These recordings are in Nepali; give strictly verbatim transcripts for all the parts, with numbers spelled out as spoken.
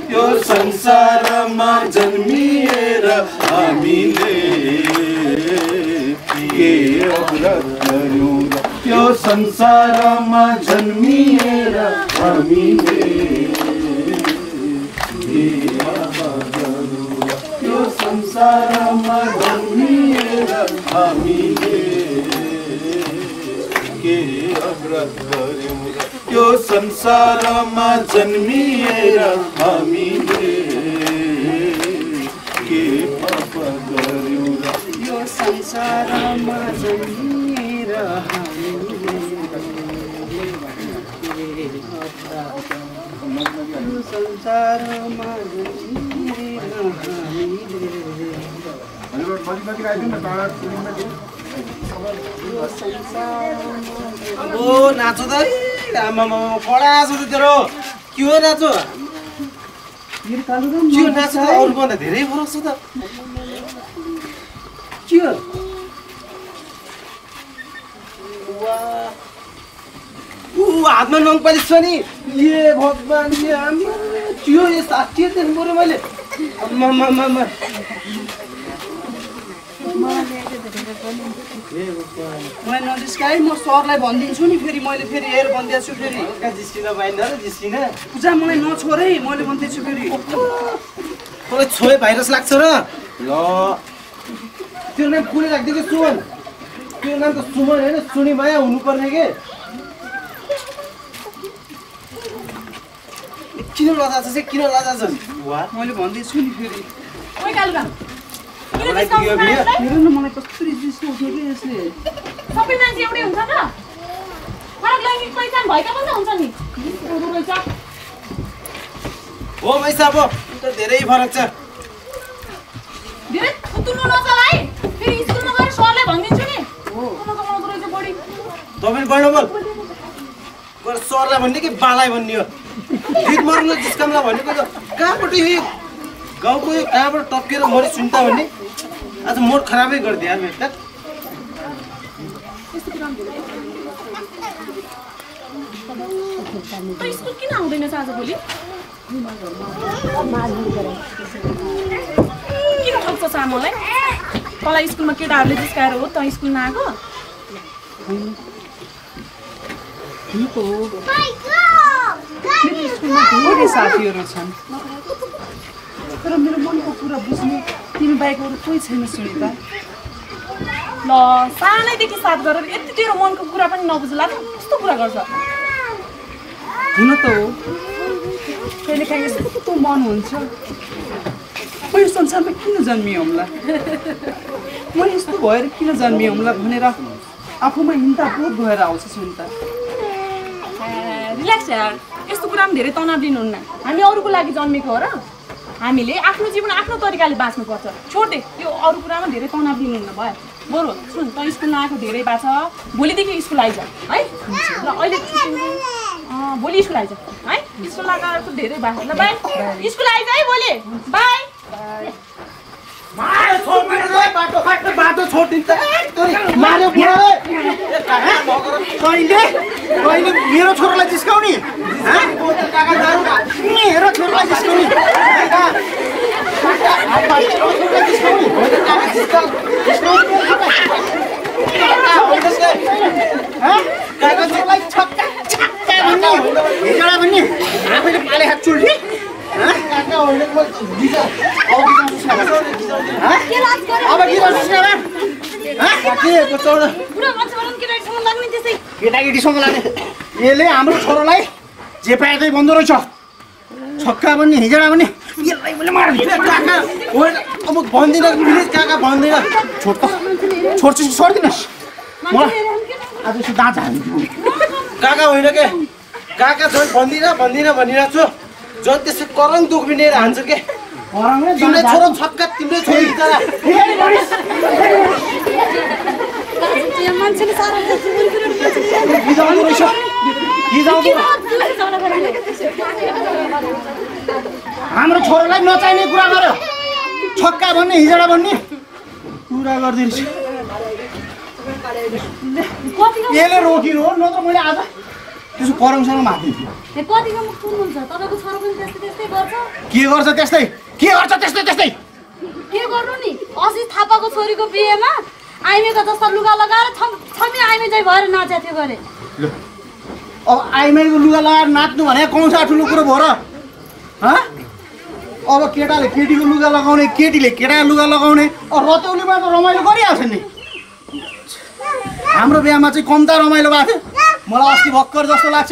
यो संसारमा जन्मिएर हामीले के अपराध गर्यौं र यो संसारमा जन्मिएर हामीले के अपराध गर्यौं र यो संसारमा जन्मिएर हामीले के अपराध गर्यौं र यो संसारमा जन्मिएर हामीले के पाप गर्यौं र यो संसारमा जन्मिएर हामीले यो संसारमा जन्मिएर ओ नाचो त आमामा कडा आছো त तेरो के हो नाचो के नाच त अरु भन्दा धेरै फरक छ त के हो वाह उ हातमा नङ पालिस छ नि ए भगवान ए आमा त्यो यो साथी देख्नु पर्यो मैले आमा आमा आमा मलाई नजिस्काइ म सरलाई भनिदिन्छु नि फेरि मैले फेरि हेर भनिदिएको छु फेरि जिस्किन पाइन्न र जिस्किन पूजा मलाई नछोड है मैले भन्दैछु फेरि तँलाई छोए भाइरस लाग्छ र ल त्यो नाम कुले राखिदिएको सुमन त्यो नाम त सुमन होइन सुनि माया हुनुपर्ने के किन लजाछ चाहिँ किन लजाछ वाह मैले भन्दैछु नि फेरि ओइ कालुका मलाई दियो बियो हेर न मलाई कस्तो रिस उठ्यो कि यसले सबै मान्छे एउटै हुन्छ र फरक लैङ्गिक पहिचान भएका पनि हुन्छ नि ओहो रहेछ हो मैसा अब त धेरै फरक छ धेरै कुतुल्नु नचल है फेरि स्कुलमा गएर सरलाई भनिदिन्छु नि हो कमाउँदो रहेछ बढी तपाईँ गर्नु बोल गएर सरलाई भन्ने कि बालाई भन्ने हो गीत मर्नु जिस्कामलाई भनेको त कहाँबाट यो गाउँको यो कहाँबाट टप्केर मरि सुन्ता भन्ने आज मोड खराबै गरिदियो मेरो त स्कुल किन आउँदैनस् आज भोलि किन ठग्छ मलाई तँलाई स्कुलमा केटाहरूले जिस्काएर हो त स्कुल नआएको स्कुलमा धेरै साथीहरू छन् तर मेरो मनको कुरा बुझ्ने तिमी बाहेक अरू कोही छैन सुनिता ल सानैदेखि साथ गरेर यति तेरो मनको कुरा पनि नबुझ्ला त कस्तो कुरा गर्छ हुन त हो कहिले काहीँ यस्तो मन हुन्छ म यो संसारमा किन जन्मिएँ होला म यस्तो भएर किन जन्मिएँ होला भनेर आफूमा हिंता बोध भएर आउँछ सुनिता रिल्याक्स यार यस्तो कुरामा धेरै तनाव लिनुहुन्न हामी अरूको लागि जन्मेको हो र हामीले आफ्नो जीवन आफ्नो तरिकाले बाँच्नुपर्छ छोड दे यो अरू कुरामा धेरै तनाव लिनुहुन्न भयो बरु सुन त स्कुल नआएको धेरै भएको छ भोलिदेखि स्कुल आइज है र अहिले भोलि स्कुल आइज है स्कुल नगएको धेरै भएको ल बाई स्कुल आइज है भोलि बाई बाटो बाटो बाटो छोडिदिन्छ मार्यो बुढाले कहिले कहिले मेरो छोरालाई जिस्काउने मेरो छोरालाई जिस्काउने आफैले पाले हात चुल्ठी केटाकेटीसँग लाग्ने यसले हाम्रो छोरालाई जे पाए त्यही भन्दो रहेछ छक्का भन्ने हिजडा भन्ने यसलाई मैले मार्दिन्छु काका अब भन्दिनँ प्लिज काका भन्दिनँ छोड त छोड्छु छोडिदिनुहोस् मलाई आज यसो दाँत हाल्नु काका होइन के काका झन् भन्दिनँ भन्दिनँ भनिरहेको छु झन् त्यसै करङ दुख्बिनेर हान्छ के तिमीले छोरो छक्का तिमीले छोरी हाम्रो छोरालाई नचाहिने कुरा गर्यो छक्का भन्ने हिजडा भन्ने कुरा गरिदिन्छ यसले रोकिनु हो नत्र मैले आज त्यसो कराउँसँग माथि ए कतिको मुख सुन्नुहुन्छ तपाईँको छोरो पनि त्यस्तै त्यस्तै गर्छ के गर्छ त्यस्तै के गर्छ त्यस्तै त्यस्तै के गर्नु नि अस्ति थापाको छोरीको बिहेमा आइमेको जस्तो लुगा लगाएर छम छमी आइमे चाहिँ भएर नाचेको थियो गरे अब आइमाईको लुगा लगाएर नाच्नु भने कौन सा ठुलो कुरो भयो र हँ अब केटाले केटीको लुगा लगाउने केटीले केटाको लुगा लगाउने अब रतौलीमा त रमाइलो गरिहाल्छ नि हाम्रो बिहामा चाहिँ कम्ता रमाइलो भएको थियो मलाई अस्ति भर्खर जस्तो लाग्छ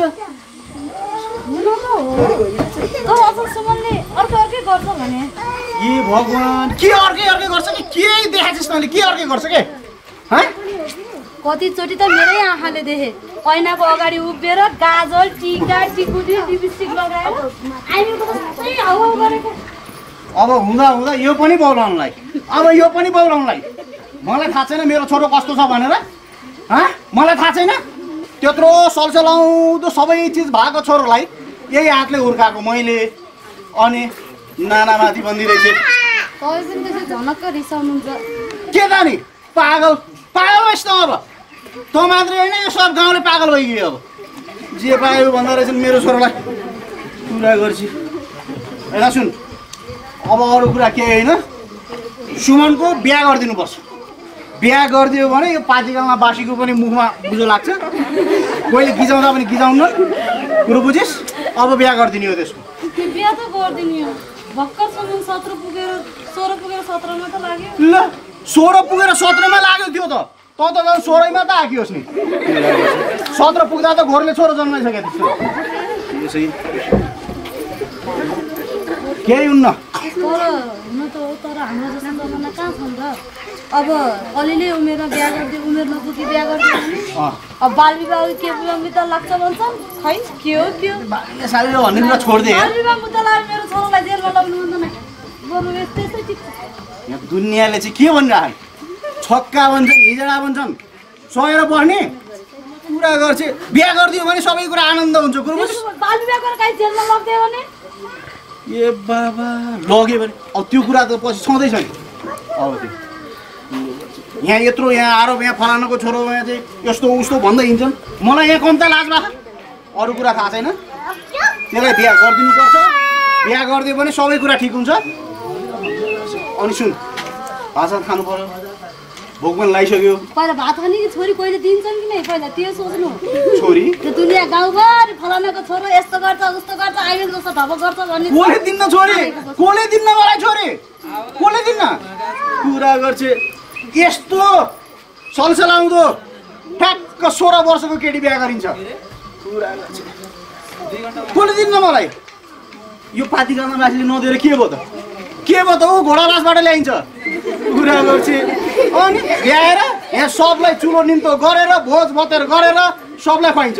तर अचलसम्मले अर्कै अर्कै गर्छ भने ए भगवान् के अर्कै अर्कै गर्छ कि के देखाएछस् तैँले के अर्कै गर्छ के हँ कतिचोटि त मेरै आँखाले देखेँ ऐनाको अगाडि उभिएर गाजल टिका टिकुटी लिपस्टिक लगाएर आइमेको जस्तै हाउ गरेको अब हुँदा हुँदा यो पनि बोलाउनुलाई अब यो पनि बोलाउनुलाई मलाई थाहा छैन मेरो छोरो कस्तो छ भनेर हँ मलाई थाहा छैन त्यत्रो सलसलाउँदो सबै चिज भएको छोरोलाई यही हातले हुर्काएको मैले अनि नानामाथि भनिदिरहेछ तपाईँ पनि त्यसै झनक्क रिसाउनुहुन्छ के त नि पागल पागल भइस् त अब तँ मात्रै होइन यो सब गाउँले पागल भइगयो अब जे पायो भन्दा रहेछन् मेरो छोरोलाई कुरा गर्छु होइन सुन अब अरू कुरा के होइन सुमनको बिहा गरिदिनुपर्छ बिहा गरिदियो भने यो पातिकामा बासीको पनि मुखमा बुझो लाग्छ कोहीले गिजाउँदा पनि गिजाउनु कुरो बुझिस् अब बिहा गरिदिने हो त्यसको त्यो बिहा त गरिदिने हो भर्खरसम्म सत्र पुगेर सोह्र पुगेर सत्रमा त लाग्यो ल सोह्र पुगेर सत्रमा लाग्यो त्यो त तँ त झन् सोह्रैमा त आकियोस् नि सत्र पुग्दा त घोरले छोरो जन्माइसक्यो त्यस्तो केही हुन्न तर हुन त हो तर हाम्रो जस्तो जमाना कहाँ छ नि त अब अलिअलि उमेरमा बिहा गरिदियो उमेर नपुगी बिहा गरिदियो भने अब बाल विवाह के मुद्दा लाग्छ भन्छन् खै के हो के हो सालीले भन्ने कुरा छोडिदिए बाल विवाह मुद्दा लाग्यो मेरो छोरोलाई जेलमा लग्नु भन्दैन बरु यस्तै ठिक यहाँ दुनियाँले चाहिँ के भनिरहेको छक्का भन्छन् हिजडा भन्छन् सहेर बस्ने कुरा गर्छ बिहा गरिदियो भने सबै कुरा आनन्द हुन्छ कुरो बुझ्छ बाल विवाह गरेर काहीँ जेलमा लगिदियो भने ए बाबा लग्यो भने अब त्यो कुरा त पछि छँदैछ नि अब त्यो यहाँ यत्रो यहाँ आरोप यहाँ फलानाको छोरो यहाँ चाहिँ यस्तो उस्तो भन्दै हिँड्छन् मलाई यहाँ कम्ता लाज भएको अरू कुरा थाहा छैन त्यसलाई बिहा गरिदिनुपर्छ बिहा गरिदियो भने सबै कुरा ठिक हुन्छ अनि सुन भाषा खानु पर्यो भोक पनि लगाइसक्यो पहिला भात खाने कि छोरी कोहीले दिन्छन् कि नै पहिला त्यो सोच्नु छोरी त्यो दुनियाँ गाउँभरि फलानाको छोरो यस्तो गर्छ उस्तो गर्छ आइमेल जस्तो ढप गर्छ भन्ने कसले दिन्न छोरी कसले दिन्न मलाई छोरी कसले दिन्न कुरा गर्छ यस्तो सलसलाउँदो ठ्याक्क सोह्र वर्षको केटी बिहा गरिन्छ कुरा गर्छ कसले दिन्न मलाई यो पातिकामा मान्छेले नदिएर के भयो त के भयो त ऊ घोडालासबाट ल्याइन्छ कुरा गर्छ अनि ल्याएर यहाँ सबलाई चुलो निम्तो गरेर भोज भतेर गरेर सबलाई खुवाइन्छ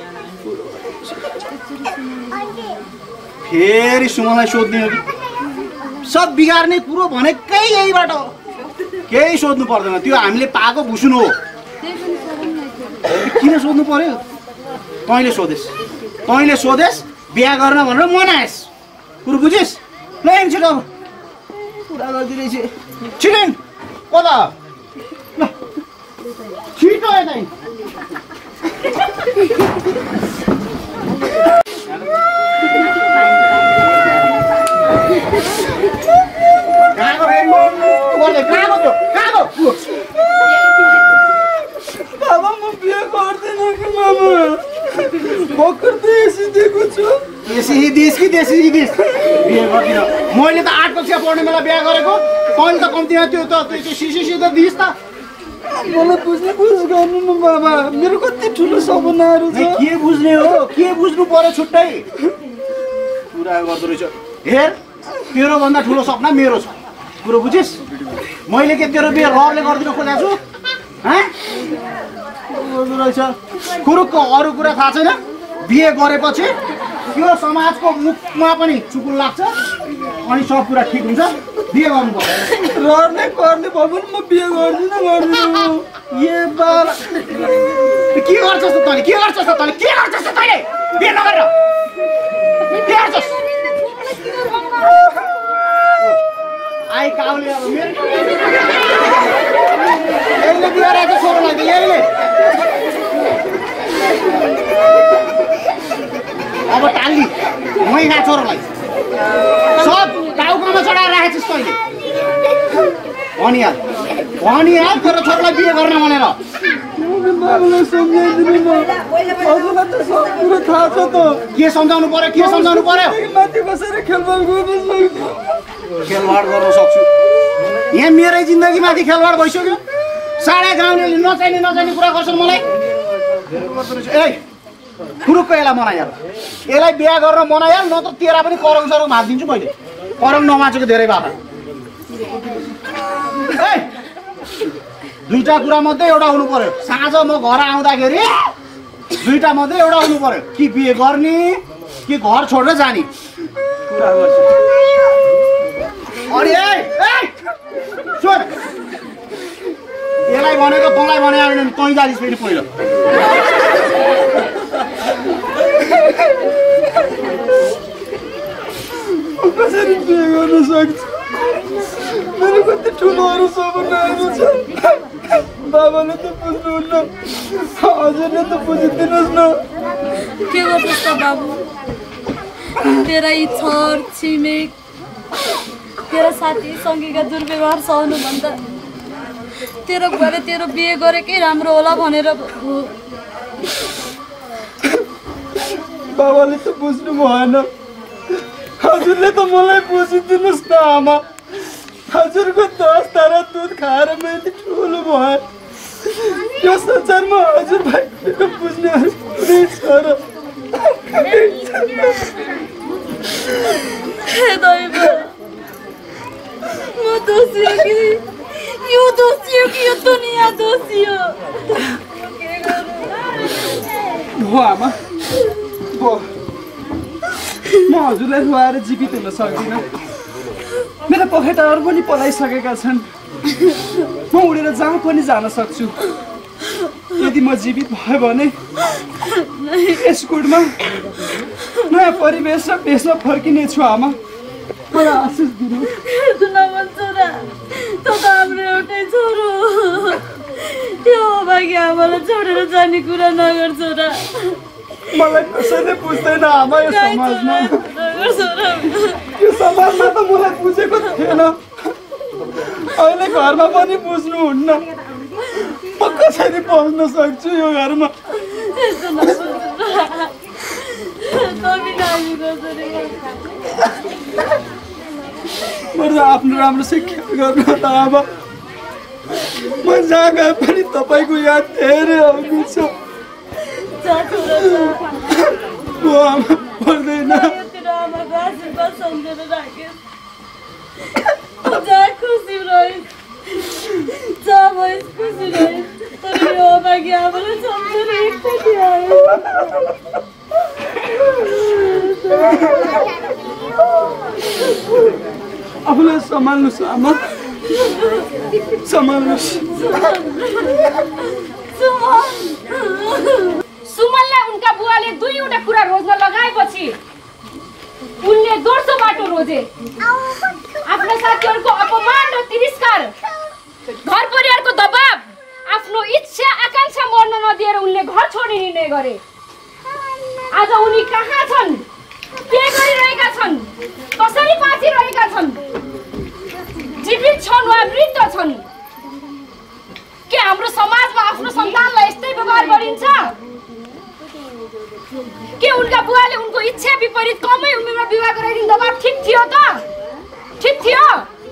फेरि सुमनलाई सोध्ने हो कि सब बिगार्ने कुरो भनेकै यहीबाट हो केही सोध्नु पर्दैन त्यो हामीले पाएको भुसुन हो किन सोध्नु पर्यो तैँले सोधेस् तैँले सोधेस् बिहा गर्न भनेर मनाएस् कुरो बुझिस् ल छिटो अब कुरा गरिदिरहेछ छिटो कता ल छिटो यता कहाँको फेरि कहाँको त्यो कहाँको बाबा म बिहा गर्दिनँ कि मामा भर्खर देशी दिएको छु देशी देश कि देशी देश बिहा गर्दिनँ मैले त आठ कक्षा पढ्ने बेला बिहा गरेको तैँले त कम्तीमा त्यो त त्यो सिसी त दिइस् त मलाई बुझ्ने कोसिस गर्नु न बाबा मेरो कति ठुलो सपनाहरू छ के बुझ्ने हो के बुझ्नु पर्यो छुट्टै कुरा गर्दो रहेछ हेर तेरो भन्दा ठुलो सपना मेरो छ कुरो बुझिस् मैले के तेरो बिहा रहरले गरिदिन खोजेको छु हाँ गर्दो रहेछ कुरुकको अरू कुरा थाहा छैन बिहे गरेपछि त्यो समाजको मुखमा पनि चुकुल लाग्छ अनि सब कुरा ठिक हुन्छ बिहे गर्नुपर्छ रहर्ने गर्ने भयो भने म बिहे गर्दिनँ गर्दिनँ ए बाबा के गर्छस् त तैँले के गर्छस् त तैँले के गर्छस् त तैँले बिहे नगरेर के गर्छस् आई काउले अब मेरो यहीले बिहे राखेको छोरोलाई त यहीले अब टाल्ली मैला छोरोलाई सब टाउकोमा चढाएर राखेछस् तैँले भनिहाल भनिहाल तेरो छोरोलाई बिहे गर्न भनेर बाबुलाई सम्झाइदिनु म हजुरलाई त सब कुरो थाहा छ त के सम्झाउनु पर्यो के सम्झाउनु पर्यो माथि बसेर खेलबाड गर्न सक्छु खेलवाड गर्न सक्छु यहाँ मेरै जिन्दगीमाथि खेलवाड भइसक्यो सारा गाउँले नचाहिने नचाहिने कुरा गर्छन् मलाई ए खुरुक्क यसलाई मनाइहाल यसलाई बिहा गरेर मनाइहाल नत्र तेरा पनि करङ सरङ हालिदिन्छु मैले करङ नमाचेको धेरै बाबा ए दुईटा कुरा मध्ये एउटा हुनु पर्यो साँझ म घर आउँदाखेरि दुईटा मध्ये एउटा हुनु पर्यो कि बिहे गर्ने कि घर छोडेर जाने कुरा गर्छु अनि ए सुन यसलाई भनेको तँलाई भने आएन नि तँ जालिस् फेरि पहिलो कसरी बिहे गर्न सक्छु मेरो कति ठुलोहरू सपनाहरू छ बाबाले त बुझ्नुहुन्न हजुरले त बुझिदिनुहोस् न के गर्छस् त बाबु तेरा यी छर छिमेक तेरा साथी सङ्गीका दुर्व्यवहार सहनुभन्दा तेरो बुवाले तेरो बिहे गरेकै राम्रो होला भनेर हो बाबाले त बुझ्नु भएन हजुरले त मलाई बुझिदिनुहोस् न आमा हजुरको दस तारा दुध खाएर मैले ठुलो भएँ यो संसारमा हजुर भाइ बुझ्नेहरू पुरै छ र हे दैव म दोषी हो कि यो दोषी हो कि यो दुनियाँ दोषी हो के गरौँ हो आमा हो म हजुरलाई रुवाएर जीवित हुन सक्दिनँ मेरा पखेटाहरू पनि पलाइसकेका छन् म उडेर जहाँ पनि जान सक्छु यदि म जीवित भयो भने यस कुटमा नयाँ परिवेश र भेषमा फर्किनेछु आमा मलाई आशिष दिनु नमन छोरा त त हाम्रो एउटै छोरो त्यो अभागी आमालाई छोडेर जाने कुरा नगर छोरा मलाई कसैले बुझ्दैन आमा यो समाजमा नगर छोरा यो समाजमा त मलाई बुझेको थिएन अहिले घरमा पनि बुझ्नुहुन्न म कसरी बस्न सक्छु यो घरमा यस्तो नगर छोरा तमी नानी कसरी बरु आफ्नो राम्रो शिक्षा गर्नु त आमा म जहाँ गए पनि तपाईँको याद धेरै आउँछ जा छोरा म आमा पर्दैन तेरो आमाको आशीर्वाद सम्झेर राखेँ जा खुसी रहिस् जा भइस् खुसी रहिस् तर यो अभागी आमालाई सम्झेर एकचोटि आयो आफूलाई सम्हाल्नुहोस् आमा सम्हाल्नुहोस् सुमनलाई उनका बुवाले दुईवटा कुरा रोज्न लगाएपछि उनले दोस्रो बाटो रोजे आफ्ना साथीहरूको अपमान र तिरस्कार घर परिवारको दबाब आफ्नो इच्छा आकांक्षा मर्न नदिएर उनले घर छोड्ने निर्णय गरे आज उनी कहाँ छन् के गरिरहेका छन् कसरी बाँचिरहेका छन् जीवित छन् वा मृत छन् के हाम्रो समाजमा आफ्नो सन्तानलाई यस्तै व्यवहार गरिन्छ के उनका बुवाले उनको इच्छा विपरीत कमै उमेरमा विवाह गराइदिनु दबाब ठिक थियो त ठिक थियो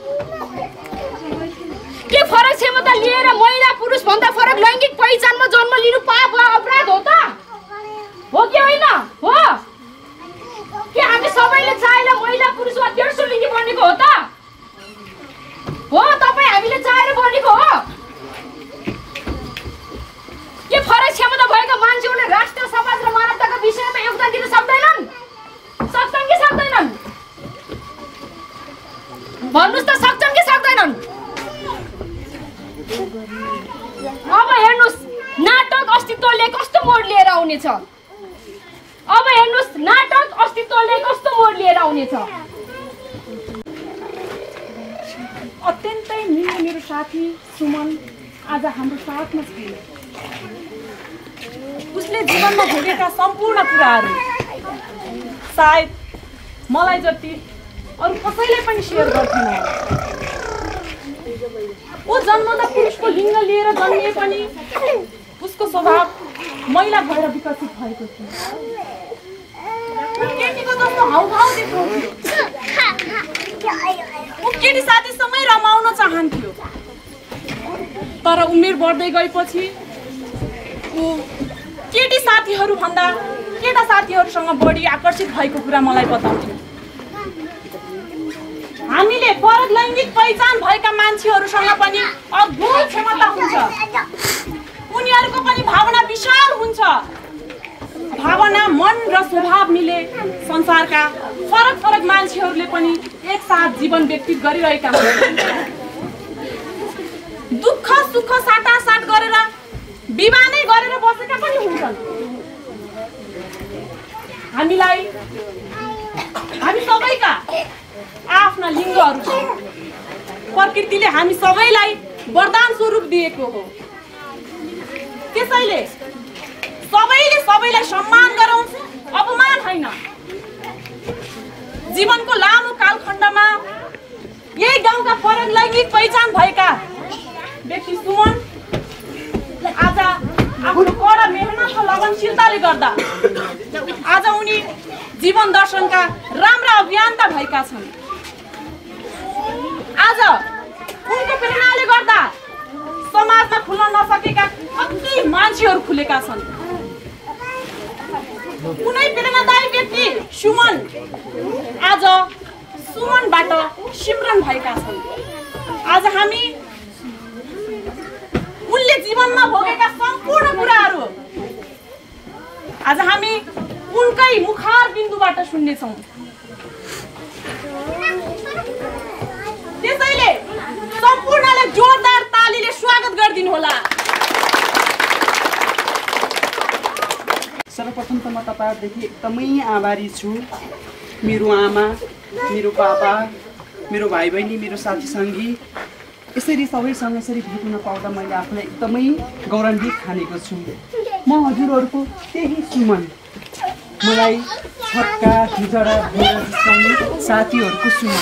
के फरक क्षमता लिएर महिला पुरुष भन्दा फरक लैङ्गिक पहिचानमा जन्म लिनु पाप वा अपराध हो त हो कि होइन हो के हामी सबैले चाहेर महिला पुरुष वा तेर्सो लिङ्गी बनेको हो त हो तपाईँ हामीले चाहेर बनेको हो के फरक क्षमता भएका मान्छेहरूले राष्ट्र समाज र मानवताको विषयमा योगदान दिन सक्दैनन् सक्छन् कि सक्दैनन् भन्नुहोस् त सक्छन् कि सक्दैनन् अब हेर्नुहोस् नाटक अस्तित्वले कस्तो मोड लिएर आउनेछ अब हेर्नुहोस् नाटक अस्तित्वले कस्तो मोड लिएर आउनेछ अत्यन्तै मिल्ने मेरो साथी सुमन आज हाम्रो साथमा छैन उसले जीवनमा भोगेका सम्पूर्ण कुराहरू सायद मलाई जति अरू कसैले पनि सेयर गर्थिन होला। ऊ जन्मदा पुरुषको लिङ्ग लिएर जन्मिए पनि उसको स्वभाव महिला भएर विकसित भएको थियो। केटीको जस्तो हाउभाउ देखाउँथ्यो। ऊ केटी साथीसँगै रमाउन चाहन्थ्यो। तर उमेर बढ्दै गएपछि ऊ केटी साथीहरू भन्दा केटा साथीहरूसँग बढी आकर्षित भएको कुरा मलाई बताउँथ्यो। हामीले फरक लैङ्गिक पहिचान भएका मान्छेहरूसँग पनि अद्भुत क्षमता हुन्छ। उनीहरूको पनि भावना विशाल हुन्छ। भावना, मन र स्वभाव मिले संसारका फरक फरक मान्छेहरूले पनि एकसाथ जीवन व्यतीत गरिरहेका हुन्छन्। दुःख सुख साटासाट गरेर विवाह नै गरेर बसेका पनि हुन्छन्। हामीलाई हामी सबैका आफ्ना लिङ्गहरू छन्। प्रकृतिले हामी सबैलाई वरदान स्वरूप दिएको हो। त्यसैले सबैले सबैलाई सम्मान गरौँ, अपमान होइन। जीवनको लामो कालखण्डमा यही गाउँका फरक लैङ्गिक पहिचान भएका व्यक्ति सुमन आज आफ्नो कडा मेहनत र लगनशीलताले गर्दा आज उनी जीवन दर्शनका राम्रा अभियन्ता भएका छन्। आज उनको प्रेरणाले गर्दा समाजमा खुल्न नसकेका कति मान्छेहरू खुलेका छन्। कुनै प्रेरणादायी व्यक्ति सुमन आज सुमनबाट सिमरन भएका छन्। आज हामी उनले जीवनमा भोगेका सम्पूर्ण कुराहरू आज हामी उनकै मुखार बिन्दुबाट सुन्नेछौँ। त्यसैले सम्पूर्णले जोरदार तालीले स्वागत गरिदिनु होला। सर्वप्रथम त म तपाईँहरूदेखि एकदमै आभारी छु। मेरो आमा, मेरो बाबा, मेरो भाइ बहिनी, मेरो साथी सङ्गी यसरी सबैसँग यसरी भेट हुन पाउँदा मैले आफूलाई एकदमै गौरवान्वित ठानेको छु। म हजुरहरूको त्यही सुमन, मलाई छक्का हिजडा भएर जिस्काउने साथीहरूको सुमन।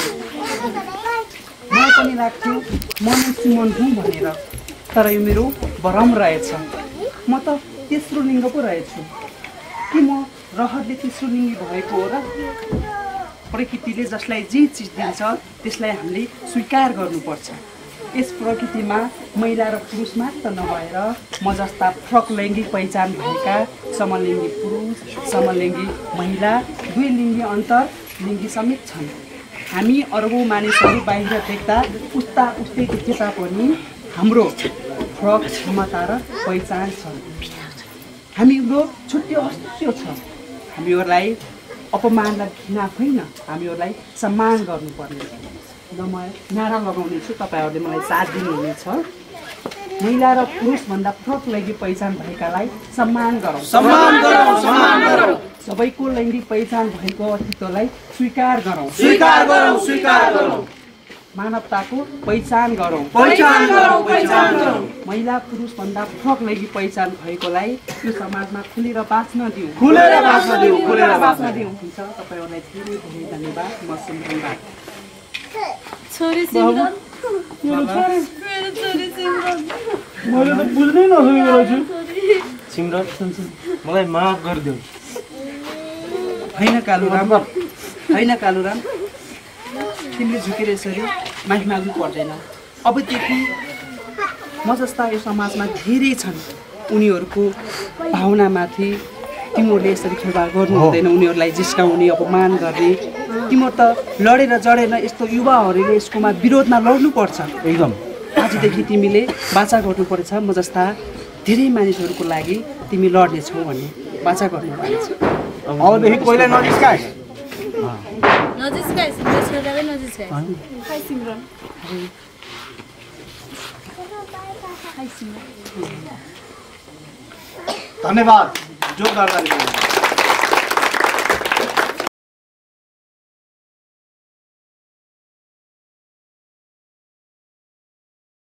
मलाई पनि लाग्थ्यो म नै सुमन हुँ भनेर, तर यो मेरो भ्रम रहेछ। म त तेस्रो लिङ्ग पो रहेछु। कि म रहरले तेस्रो लिङ्गी भएको हो र? प्रकृतिले जसलाई जे चिज दिन्छ त्यसलाई हामीले स्वीकार गर्नुपर्छ। यस प्रकृतिमा महिला र पुरुष मात्र नभएर म जस्ता फरक लैङ्गिक पहिचान भएका समलिङ्गी पुरुष, समलिङ्गी महिला, दुई लिङ्गी अन्तर लिङ्गी समेत छन्। हामी अरबौँ मानिसहरू बाहिर देख्दा उस्ता उस्तै देखे तापनि हाम्रो फरक क्षमता र पहिचान छ। हामीहरू छुट्टै अस्तित्व छ। हामीहरूलाई अपमानलाई घृणा होइन, हामीहरूलाई सम्मान गर्नुपर्ने। र म नारा लगाउने छु, तपाईँहरूले मलाई साथ दिनुहुनेछ। महिला र पुरुषभन्दा फरक लैङ्गिक पहिचान भएकालाई सम्मान गरौँ, सम्मान गरौँ, सम्मान गरौँ। सबैको लैङ्गिक पहिचान भएको अस्तित्वलाई स्वीकार गरौँ, स्वीकार गरौँ, स्वीकार गरौँ। मानवताको पहिचान गरौँ, पहिचान गरौँ, पहिचान गरौँ। महिला पुरुषभन्दा फरक लैङ्गिक पहिचान भएकोलाई यो समाजमा खुलेर बाँच्न दिउँ, खुलेर बाँच्न दिउँ, खुलेर बाँच्न दिउँ। हुन्छ, तपाईँहरूलाई धेरै धेरै धन्यवाद। म सिमरन छोरी सिमरन, मेरो छोरी, मेरो छोरी सिमरन। मैले त बुझ्नै नसकेको रहेछु। सिमरन मलाई माफ गरिदेऊ। होइन कालुराम, होइन कालुराम, तिमीले झुकेर यसरी माफी माग्नु पर्दैन। अबदेखि म जस्ता यो समाजमा धेरै छन्, उनीहरूको भावनामाथि तिमीहरूले यसरी खेलबाड गर्नु हुँदैन। उनीहरूलाई जिस्काउने, अपमान गर्ने। तिमीहरू त लडेर जडेर यस्तो युवाहरूले यसकोमा विरोधमा लड्नुपर्छ। एकदम आजदेखि तिमीले बाचा गर्नुपर्छ। म जस्ता धेरै मानिसहरूको लागि तिमी लड्नेछौ भन्ने बाचा गर्नुपर्छ। अबदेखि कोहीलाई नजिस्काइस्। नजिस्काइस्, मेरो छोरालाई नजिस्काइस्। हाय सिमरन। धन्यवाद, जोरदार ताली।